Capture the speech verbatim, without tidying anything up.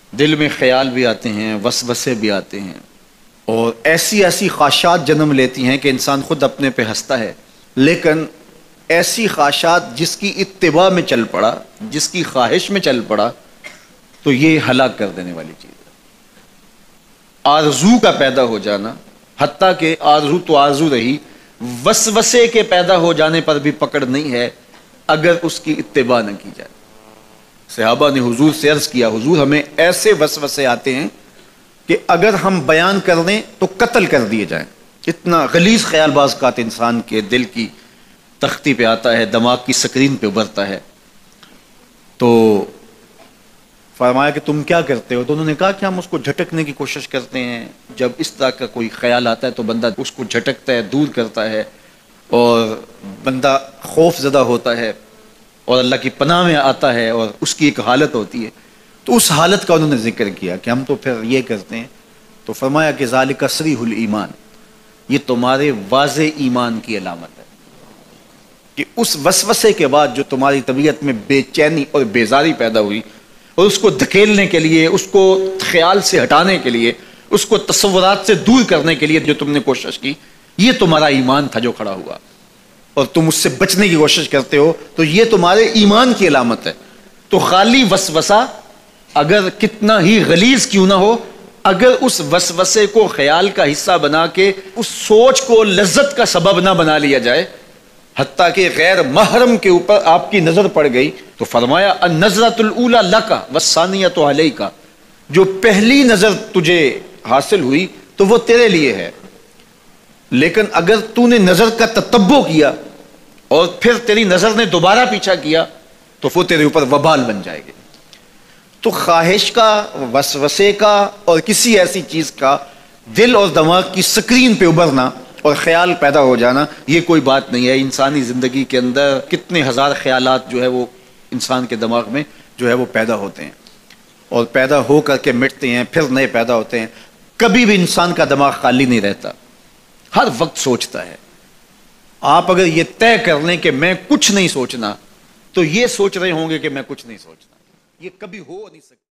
دل میں خیال بھی آتے ہیں، وسوسے بھی آتے ہیں، اور ایسی ایسی خواہشات جنم لیتی ہیں کہ انسان خود اپنے پہ ہنستا ہے، لیکن ایسی خواہشات جس کی اتباع میں چل پڑا، جس کی خواہش میں چل پڑا، تو یہ ہلاک کر دینے والی چیز ہے۔ آرزو کا پیدا ہو جانا، حتیٰ کہ آرزو تو آرزو رہی، وسوسے کے پیدا ہو جانے پر بھی پکڑ نہیں ہے اگر اس کی اتباع نہ کی جائے۔ صحابہ نے حضور سے عرض کیا، حضور ہمیں ایسے وسوسے آتے ہیں کہ اگر ہم بیان کر دیں تو قتل کر دیے جائیں۔ اتنا غلیظ خیال بعض اوقات انسان کے دل کی تختی پہ آتا ہے، دماغ کی سکرین پہ ابھرتا ہے۔ تو فرمایا کہ تم کیا کرتے ہو؟ تو انہوں نے کہا کہ ہم اس کو جھٹکنے کی کوشش کرتے ہیں، جب اس طرح کا کوئی خیال آتا ہے تو بندہ اس کو جھٹکتا ہے، دور کرتا ہے، اور بندہ خوف زدہ ہوتا ہے اور اللہ کی پناہ میں آتا ہے، اور اس کی ایک حالت ہوتی ہے۔ تو اس حالت کا انہوں نے ذکر کیا کہ ہم تو پھر یہ کرتے ہیں۔ تو فرمایا کہ ذالک صریح الایمان، یہ تمہارے واضح ایمان کی علامت ہے کہ اس وسوسے کے بعد جو تمہاری طبیعت میں بے چینی اور بیزاری پیدا ہوئی، اور اس کو دھکیلنے کے لیے، اس کو خیال سے ہٹانے کے لیے، اس کو تصورات سے دور کرنے کے لیے جو تم نے کوشش کی، یہ تمہارا ایمان تھا جو کھڑا ہوا، اور تم اس سے بچنے کی کوشش کرتے ہو، تو یہ تمہارے ایمان کی علامت ہے۔ تو خالی وسوسہ اگر کتنا ہی غلیظ کیوں نہ ہو، اگر اس وسوسے کو خیال کا حصہ بنا کے اس سوچ کو لذت کا سبب نہ بنا لیا جائے، حتیٰ کہ غیر محرم کے اوپر آپ کی نظر پڑ گئی، تو فرمایا النظرۃ الاولی لک والثانیۃ علیک، جو پہلی نظر تجھے حاصل ہوئی تو وہ تیرے لیے ہے، لیکن اگر تو نے نظر کا تتبع کیا اور پھر تیری نظر نے دوبارہ پیچھا کیا تو وہ تیرے اوپر وبال بن جائے گی۔ تو خواہش کا، وسوسے کا، اور کسی ایسی چیز کا دل اور دماغ کی سکرین پہ ابھرنا اور خیال پیدا ہو جانا، یہ کوئی بات نہیں ہے۔ انسانی زندگی کے اندر کتنے ہزار خیالات جو ہے وہ انسان کے دماغ میں جو ہے وہ پیدا ہوتے ہیں، اور پیدا ہو کر کے مٹتے ہیں، پھر نئے پیدا ہوتے ہیں۔ کبھی بھی انسان کا دماغ خالی نہیں رہتا، ہر وقت سوچتا ہے۔ آپ اگر یہ طے کر لیں کہ میں کچھ نہیں سوچنا، تو یہ سوچ رہے ہوں گے کہ میں کچھ نہیں سوچنا، یہ کبھی ہو نہیں سکتا۔